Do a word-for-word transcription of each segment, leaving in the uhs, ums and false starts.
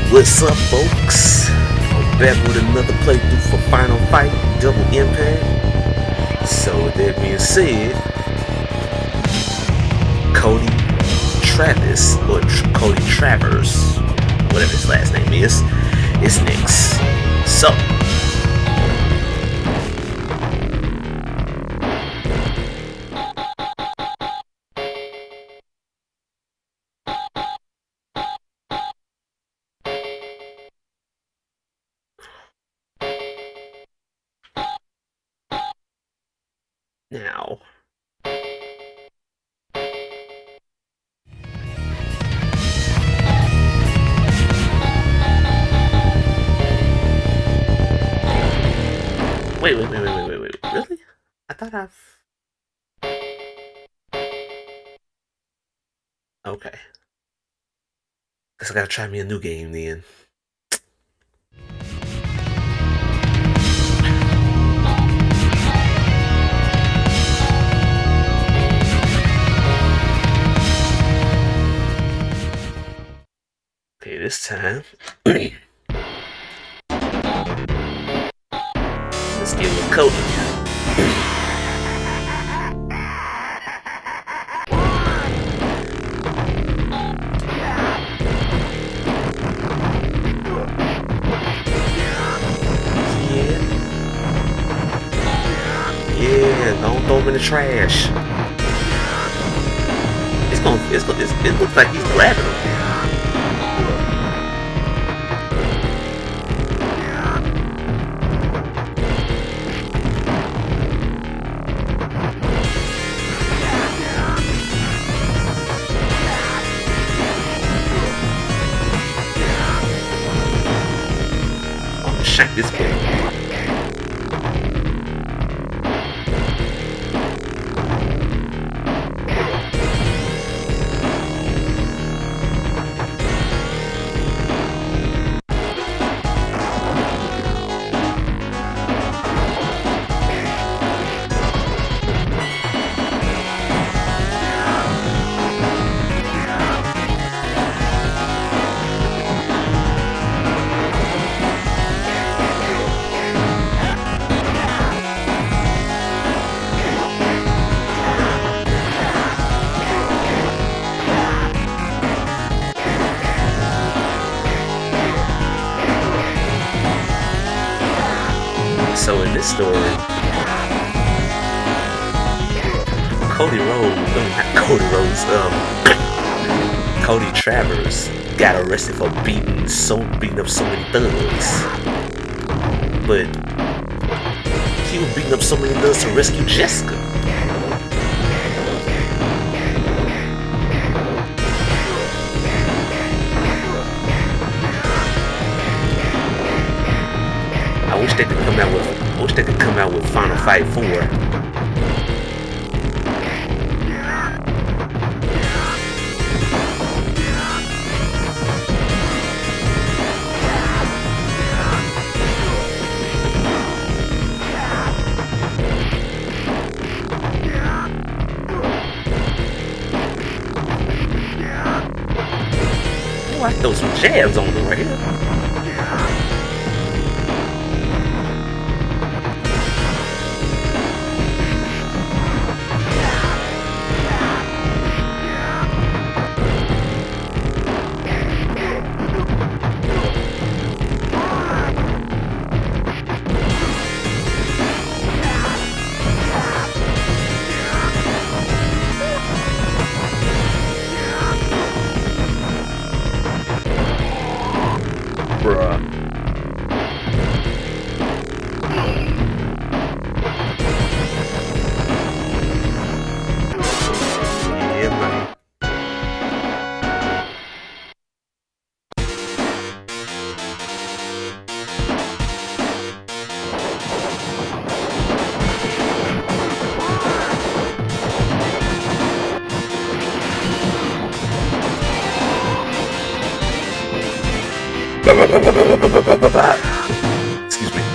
What's up, folks? I'm back with another playthrough for Final Fight Double Impact. So, with that being said, Cody Travis, or Tr Cody Travers, whatever his last name is, is next. So, now, wait, wait, wait, wait, wait, wait, wait, really? I thought I've... Okay. Guess I gotta try me a new game then. Okay, this time, let's deal with Cody. Yeah. Yeah, don't throw him in the trash. It's gonna, it's, it's, it looks like he's grabbing him. Check this game. So in this story, Cody Rhodes, not Cody Rhodes, um, Cody Travers got arrested for beating so beating up so many thugs, but he was beating up so many thugs to rescue Jessica. I wish they could come out with. I wish they could come out with Final Fight four. Oh, I throw some jabs on them right here. Bruh. Yeah, man. Excuse me.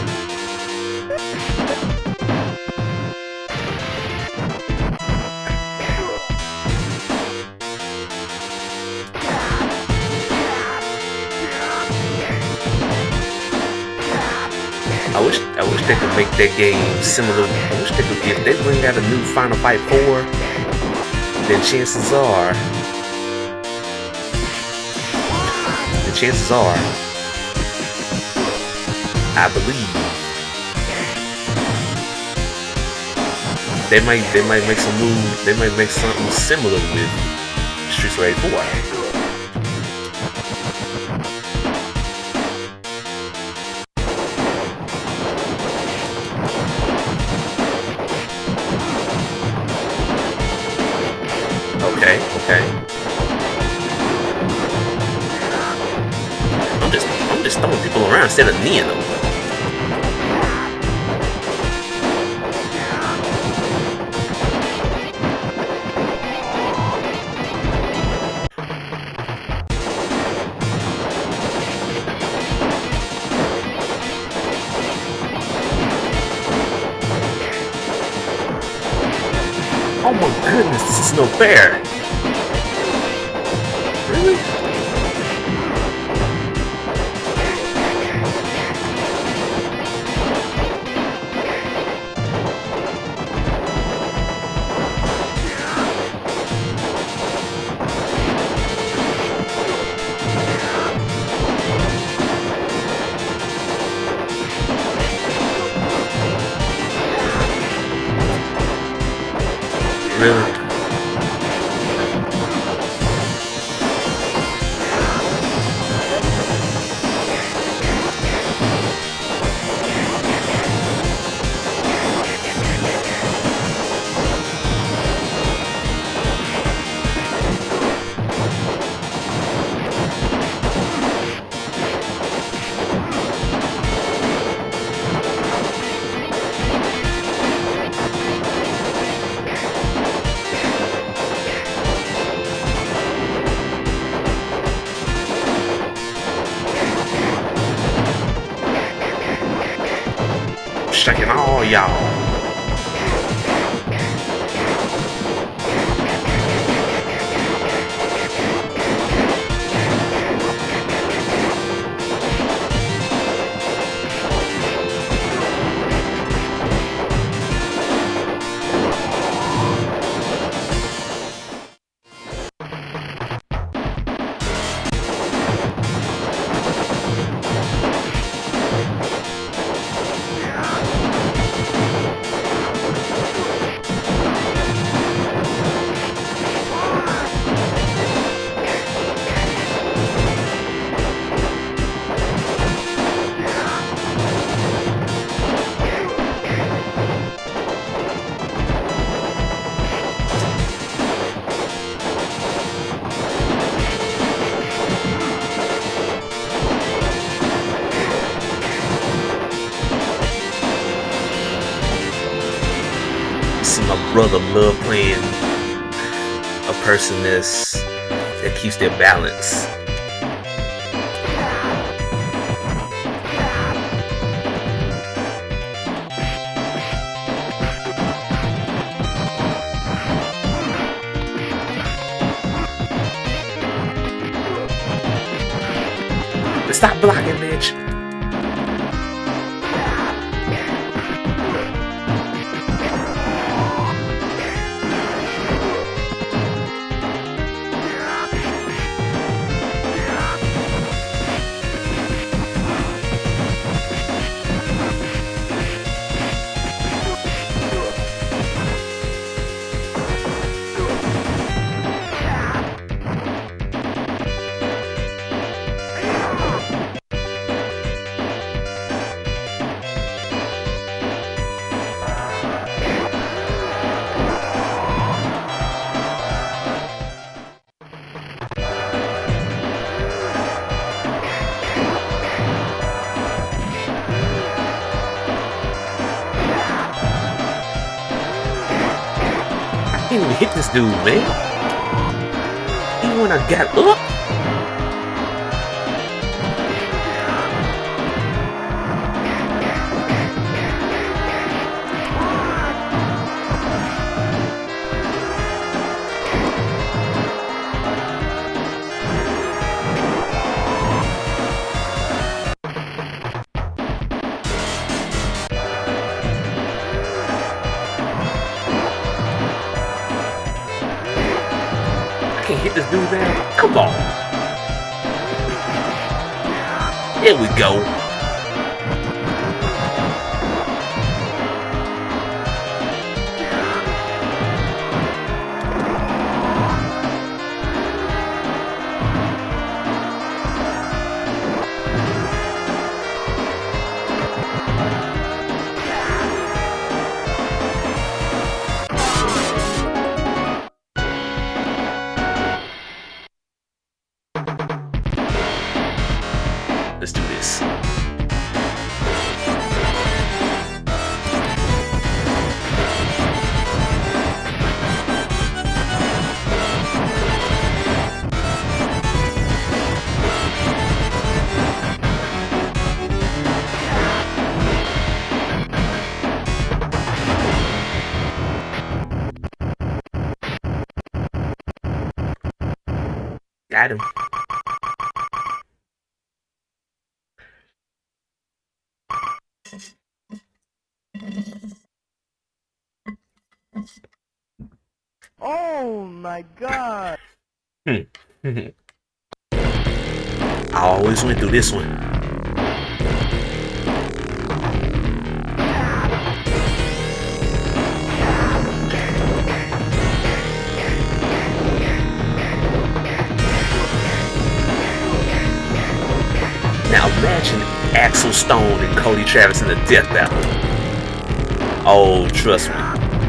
I wish I wish they could make that game similar. I wish they could, if they bring out a new Final Fight four, then chances are, the chances are, I believe they might they might make some move. They might make something similar with Streets of Rage four. Okay, okay. I'm just I'm just throwing people around instead of kneeing them. Oh my goodness, this is no fair. Really? Really? Shaking all y'all. See, my brother love playing a person that's that keeps their balance. Stop blocking, bitch. I can't even hit this dude, man. Even when I got up. hit this dude down? Come on. Here we go. Let's do this. Got him. Oh my god! Hmm. I always went through this one. Now imagine Axel Stone and Cody Travis in a death battle. Oh, trust me.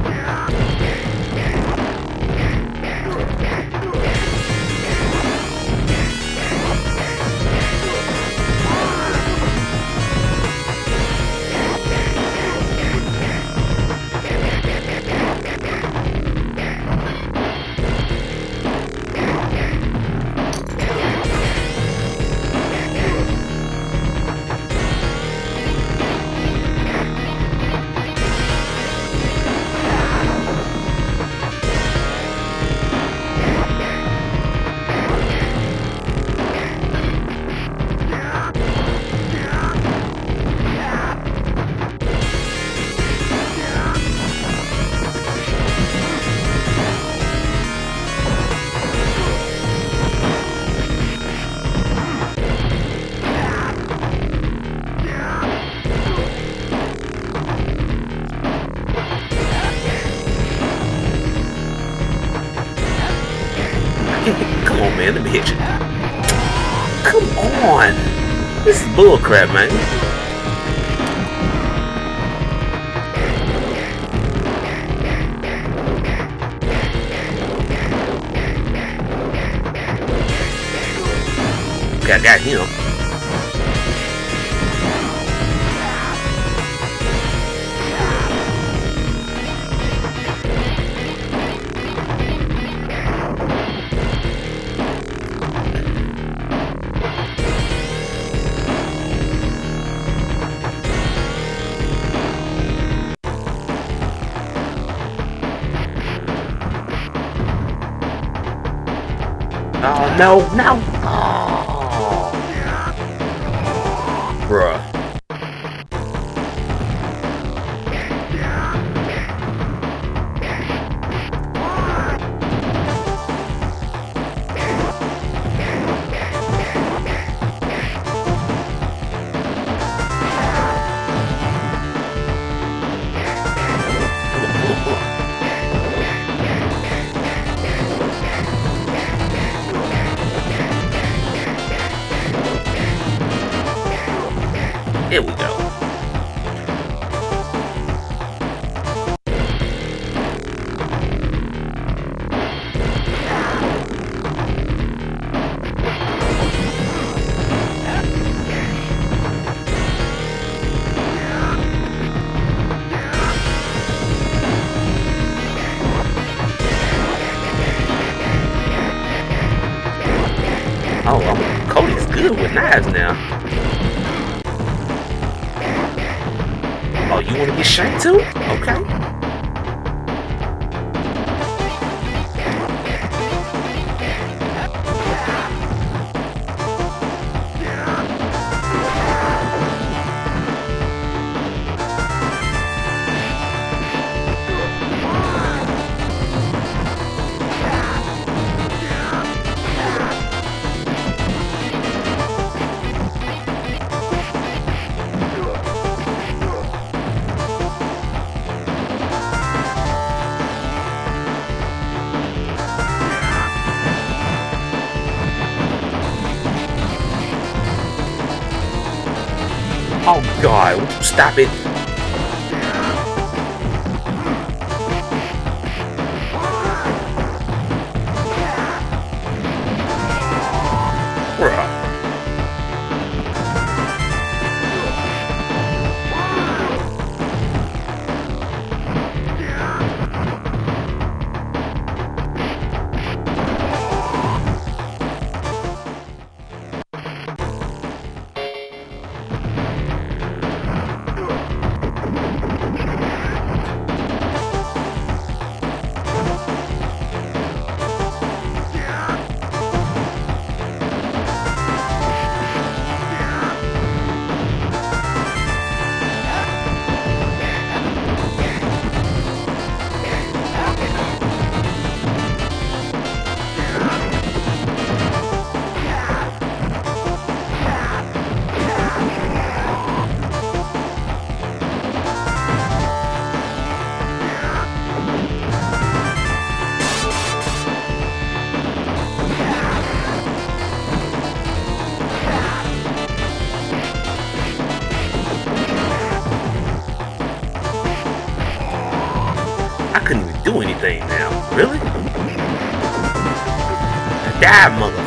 Come on, man, let me hit you. Come on. This is bullcrap, man. Okay, I got him. Oh, no, no. Oh. Bruh. Here we go. Oh, um, Cody's good with knives now. Oh, you want to get shanked too? Okay. Oh God, would you stop it? Bruh. I couldn't even do anything now. Really? Die, mother.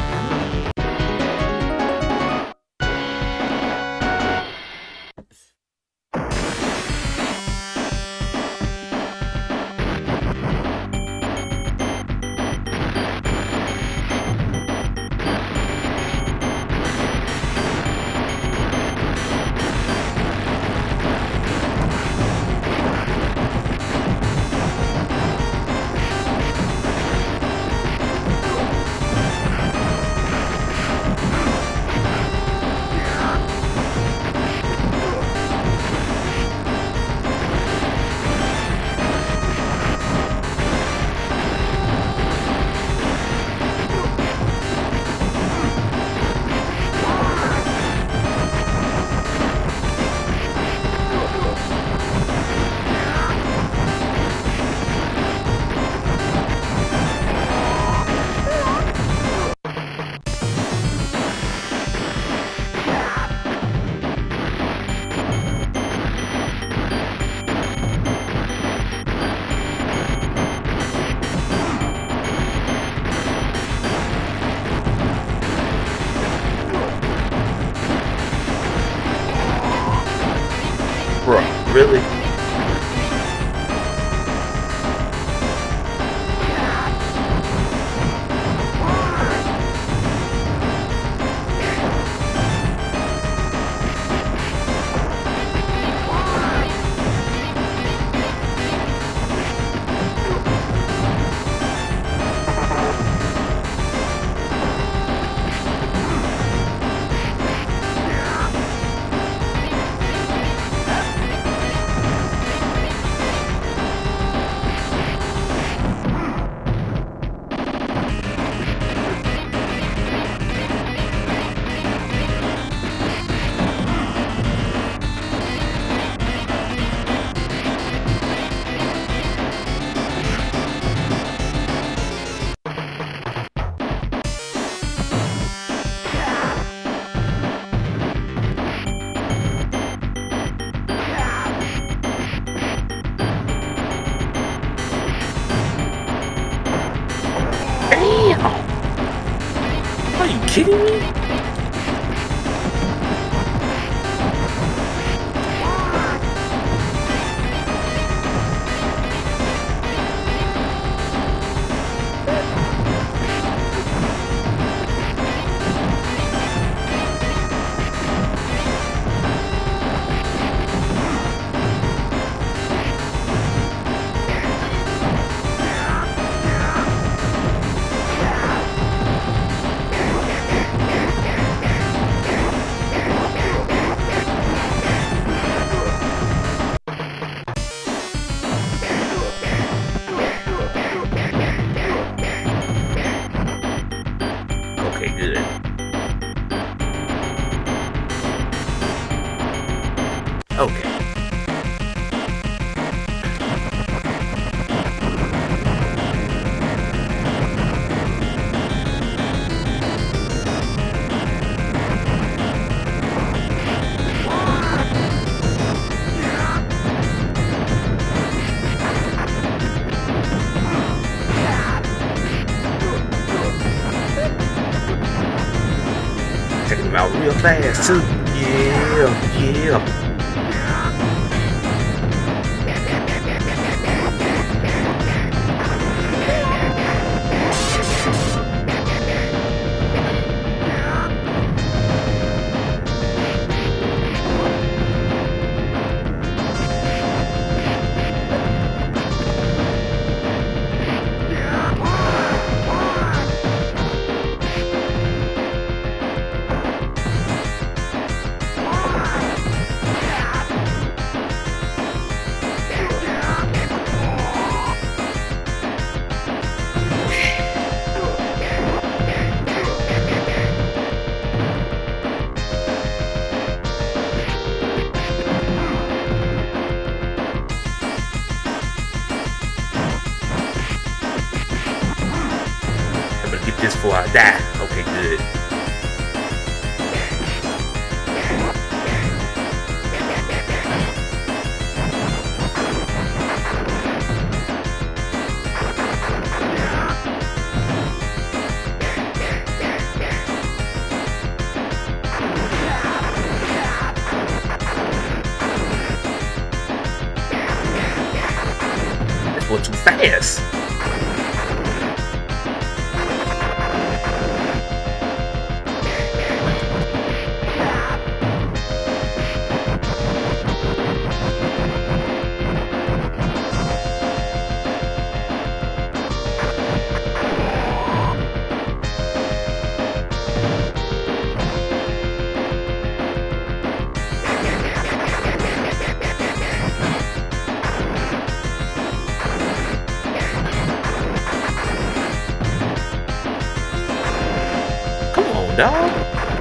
Bruh, really? Are you kidding me? Okay, good. Okay. Taking him out real fast too. Yeah, yeah. This before I die. Okay, good. This was too fast. Dog.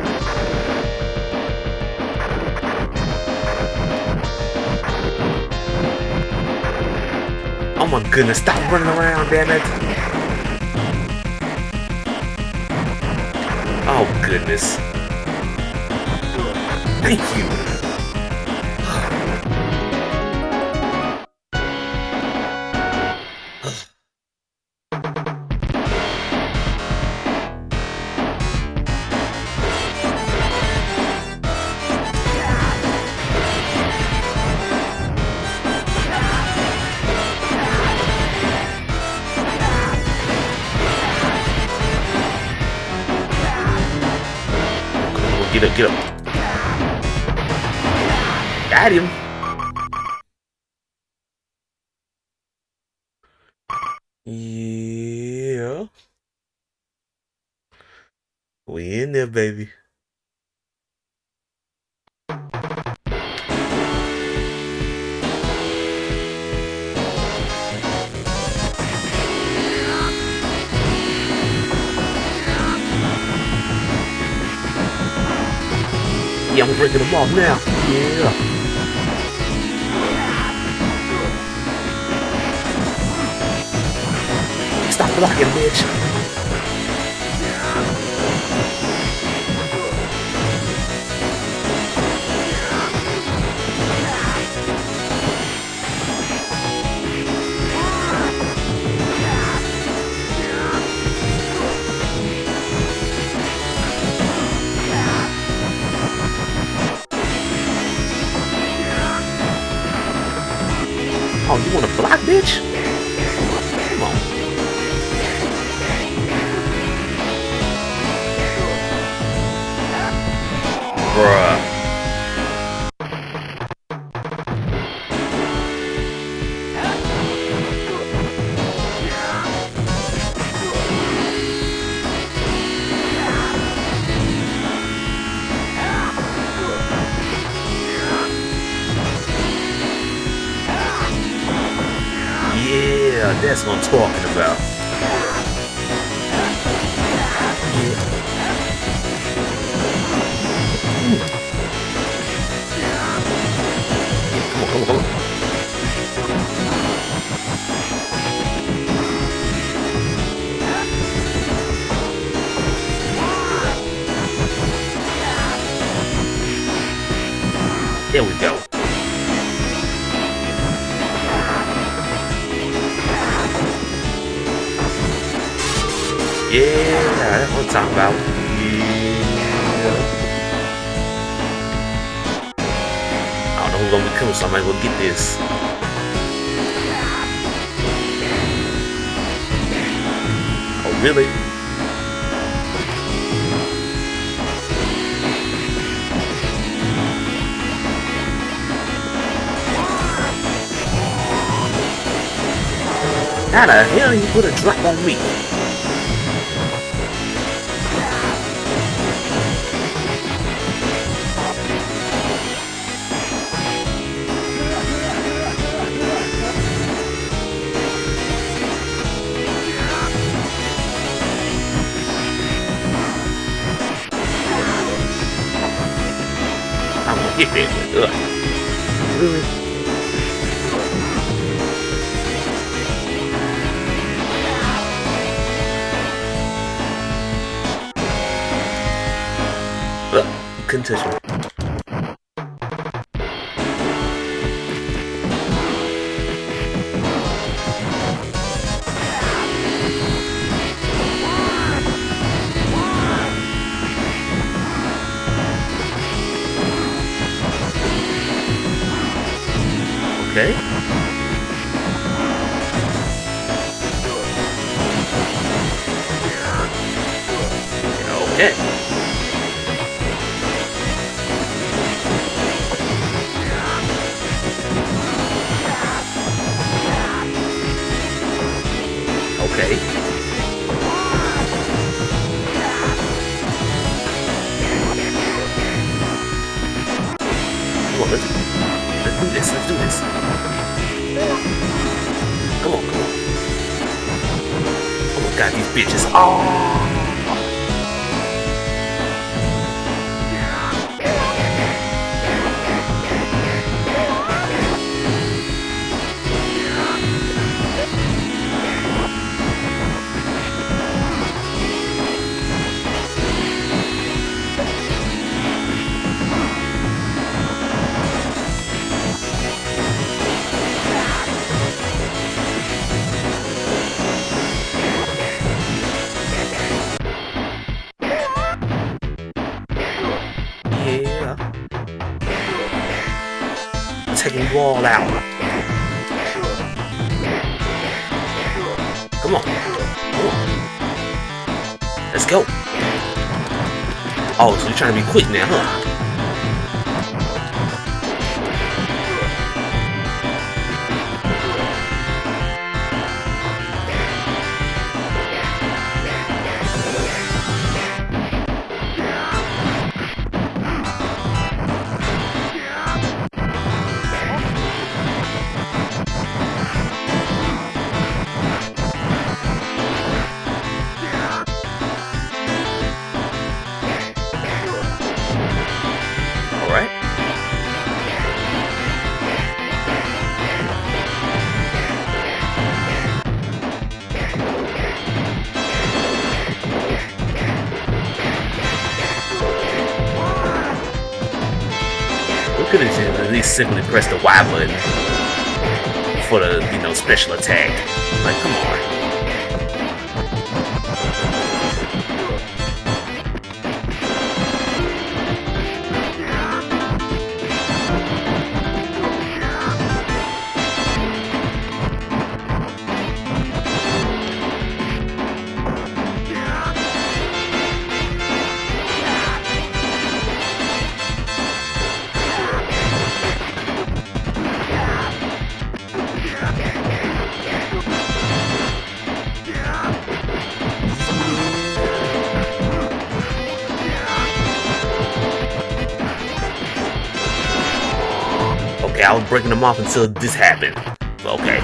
Oh my goodness, stop running around, damn it. Oh goodness. Thank you. Get up, get up. Got him. Yeah. We in there, baby. Yeah, I'm breaking them off now. Yeah. Stop blocking, bitch. Oh, you wanna block, bitch? Come on. Bruh. Yeah, that's what I'm talking about. Yeah. Come on, come on, come on. There we go. Yeah, that's what I'm talking about. Yeah. Come on, so I might as well get this. Oh, really? How the hell you put a drop on me? I'm gonna hit that with ugh. Really? Couldn't touch me. Okay. Okay. Okay. Come on, let's, let's do this, let's do this. Come on, come on. Oh my god, these bitches. Oh! Taking you all out. Come on. Come on. Let's go. Oh, so you're trying to be quick now, huh? Could have at least simply pressed the Y button for the, you know, special attack. Like, come on. Okay, I was breaking them off until this happened. Okay.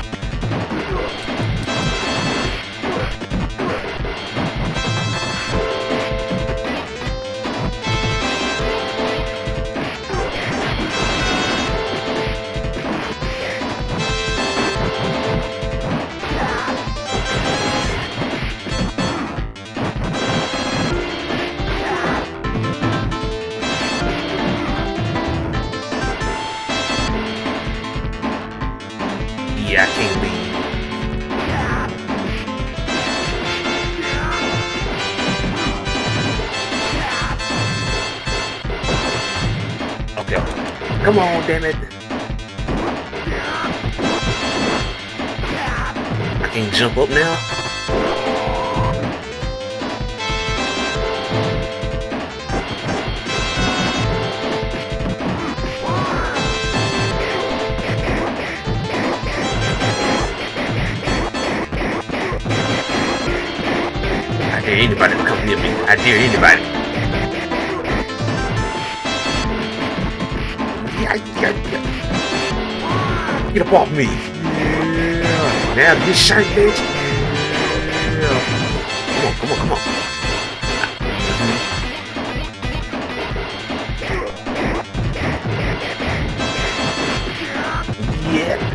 Yeah, I can't leave. Okay. Come on, damn it. can't jump up now? I dare anybody to come near me. I dare anybody. Yeah, yeah, yeah. Get up off me. Yeah. Now get shot, bitch. Yeah. Come on, come on, come on. Yeah.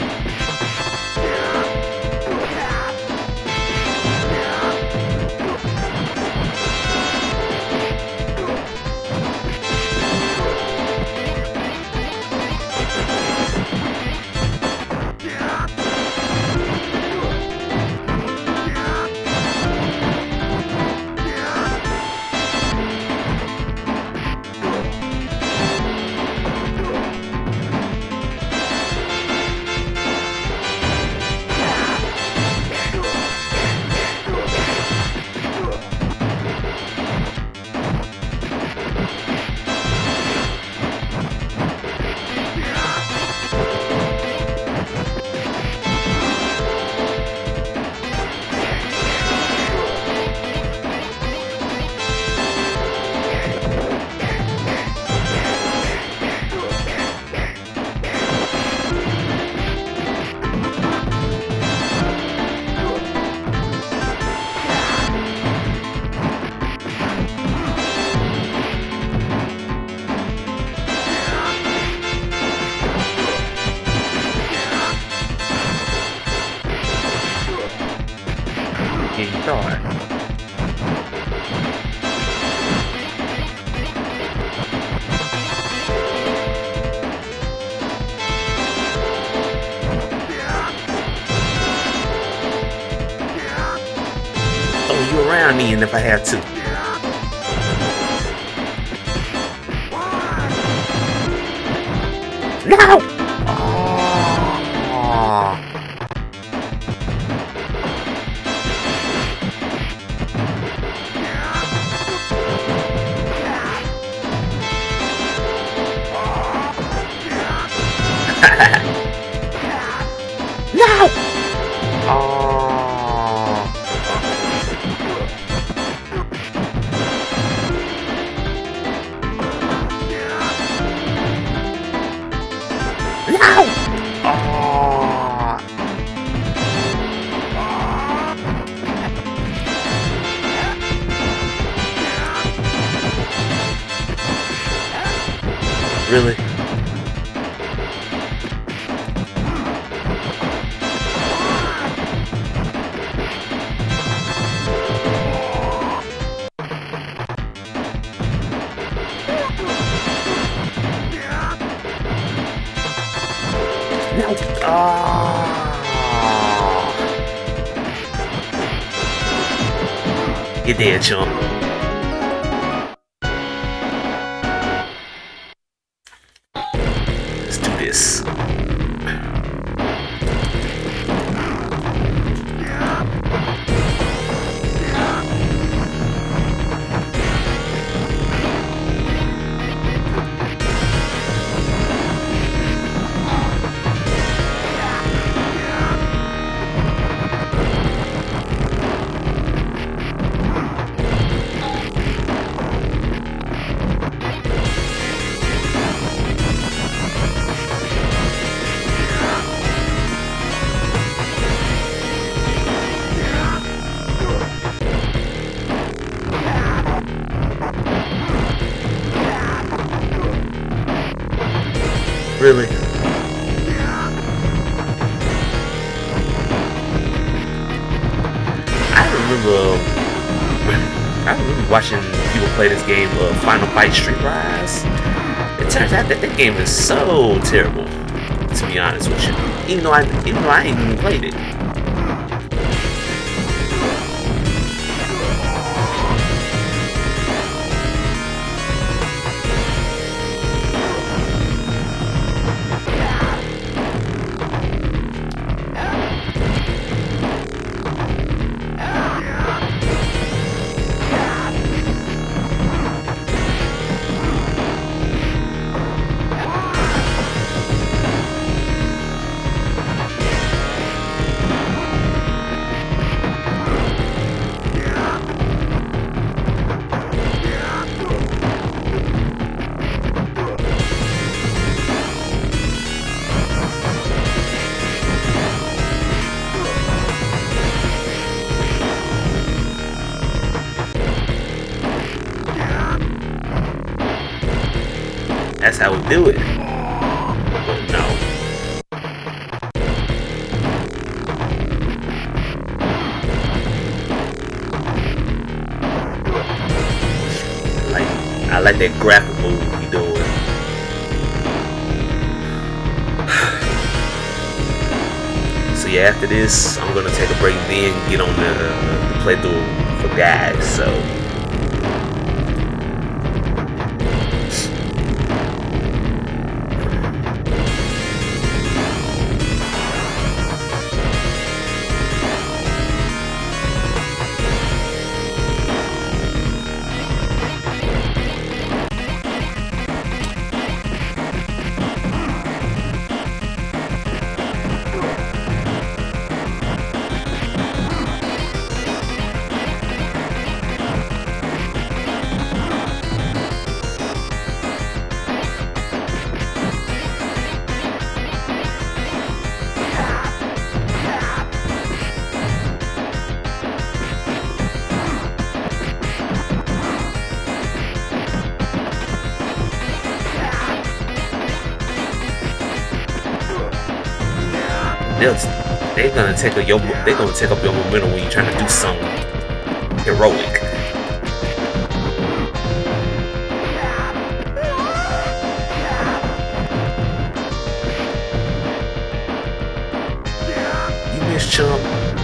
Yeah, you thought. Throw you around me, and if I have to. No! Oh. No! Oh. No! Oh. Really? No. Oh. You're dead, chump. Let's do this. Really? I remember, I remember watching people play this game, uh, Final Fight Street Rise. It turns out that that game is so terrible, to be honest with you. Even though I, even though I ain't even played it. That's how we do it. But no. Like, I like that grapple move he doing. So yeah, after this, I'm gonna take a break, then get on the, the playthrough for guys. So. They're gonna take a your they're gonna take up your momentum when you're trying to do something heroic. You missed, chump.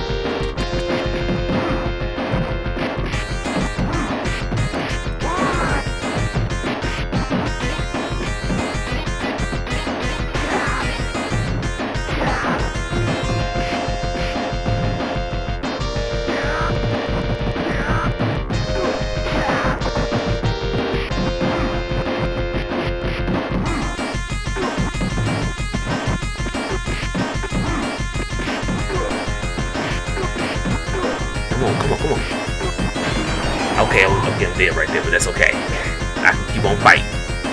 Come on, come on, come on. Okay, I'm, okay, I'm dead right there, but that's okay. I can keep on fighting.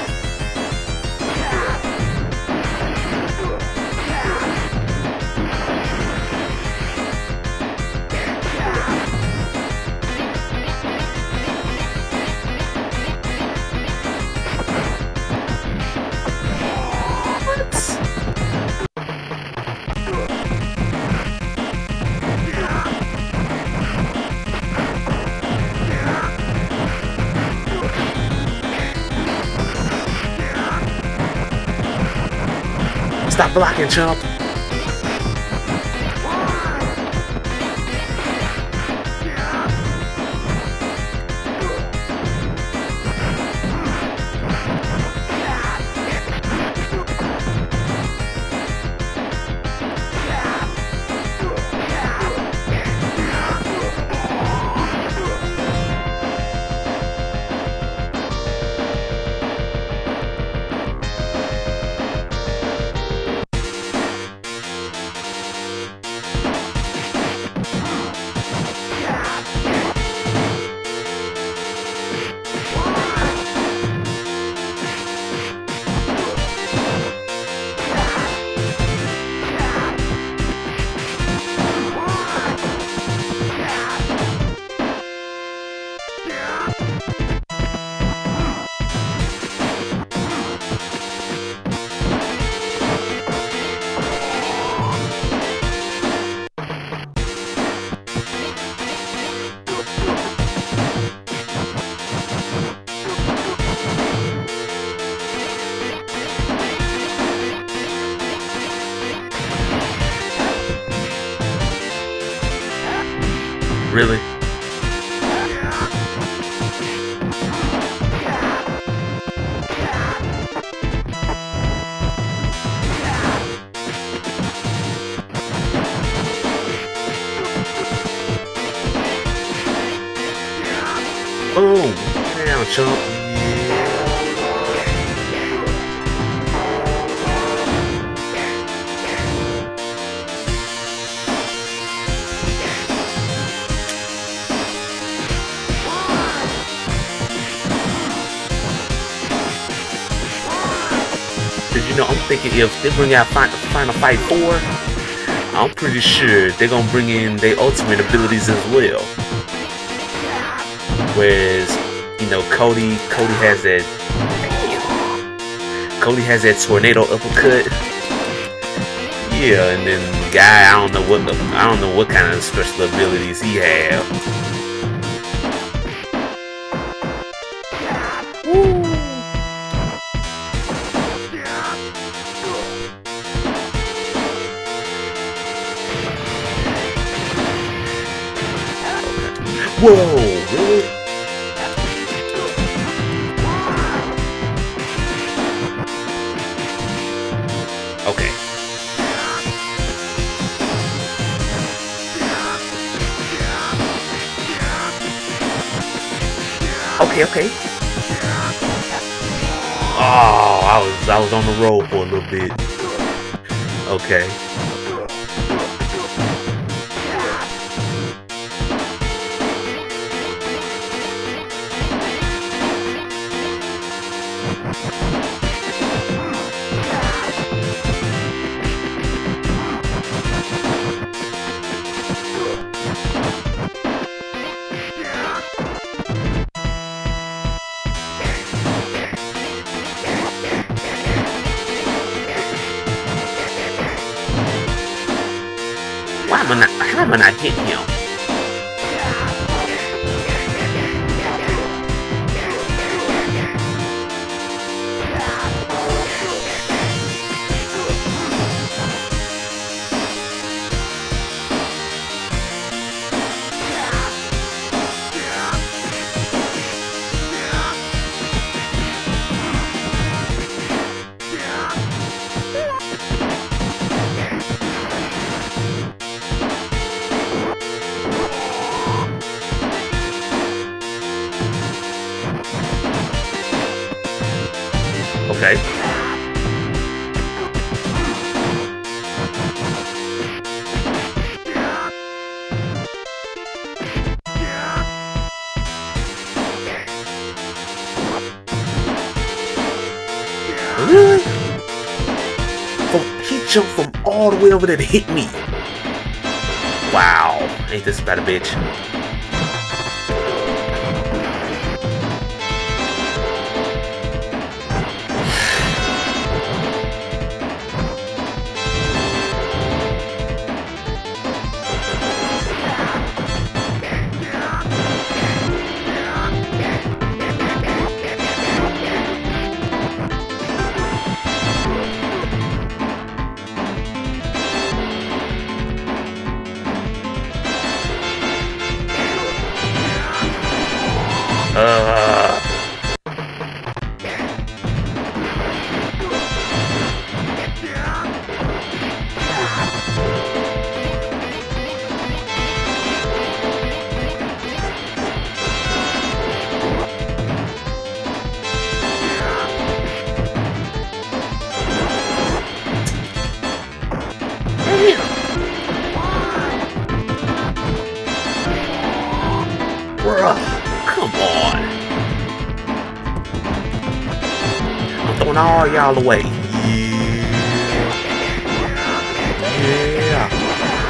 Stop blocking, chump. Really? Boom! Down, chump. You know, I'm thinking if they bring out Final Fight four, I'm pretty sure they're gonna bring in their ultimate abilities as well. Whereas, you know, Cody, Cody has that. Cody has that tornado uppercut. Yeah, and then the guy, I don't know what the, I don't know what kind of special abilities he have. Woo. Whoa, really? Okay. Okay, okay. Oh, I was I was on the roll for a little bit. Okay. Why am I not, how am I not hitting him? Okay. Really? Oh, he jumped from all the way over there to hit me. Wow. Ain't this about a bitch? Uh. Bruh, come on. I'm throwing all y'all away. Yeah.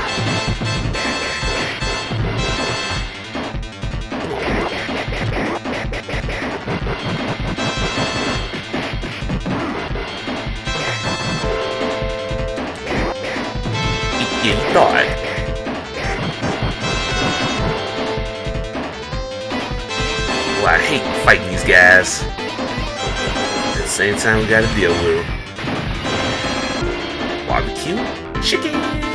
Yeah. Yeah, you thought. I hate fighting these guys. At the same time, we gotta deal with them. Barbecue chicken.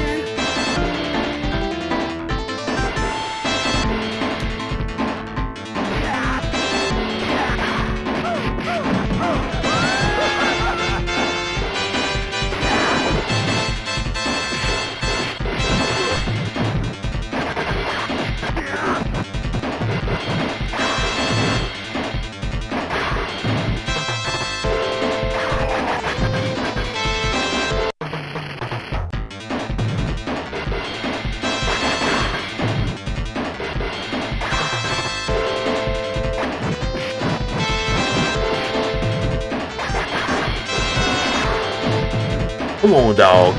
Come on, dog.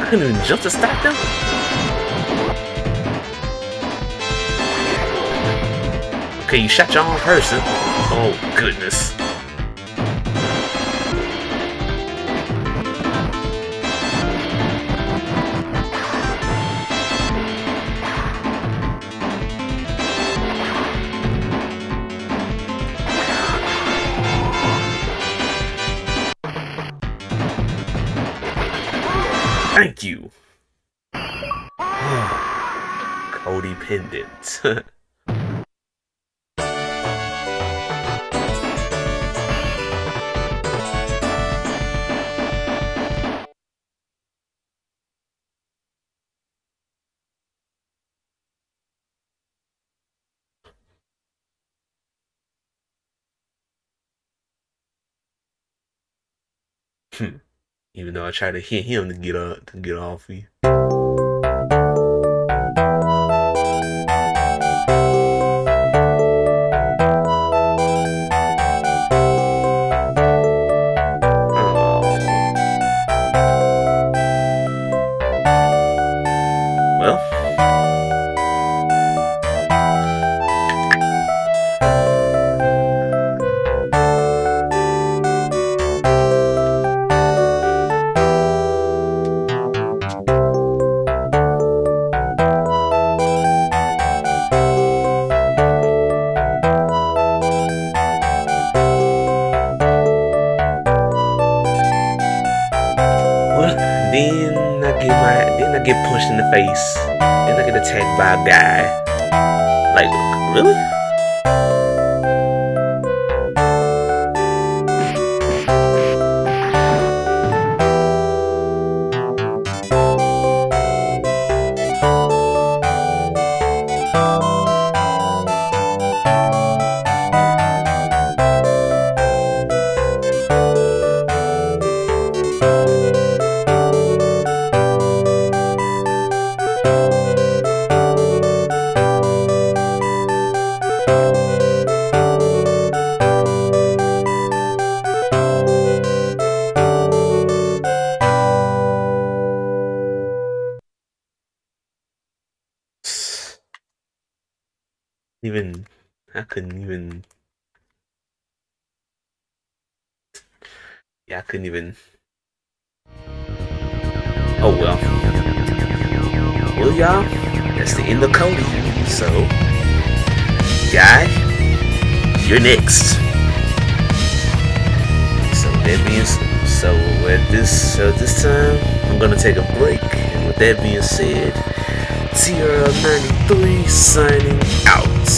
I couldn't even jump to stop them? Okay, you shot your own person. Oh, goodness. Thank you. Codependent. Hmm. Even though I tried to hit him to get up to get off me. Then I get my, then I get punched in the face. Then I get attacked by a guy. Like, really? Even I couldn't even yeah I couldn't even oh well well y'all, that's the end of Cody. So Guy, you're next. So that being so at this so this time I'm gonna take a break, and with that being said, T R L ninety-three signing out.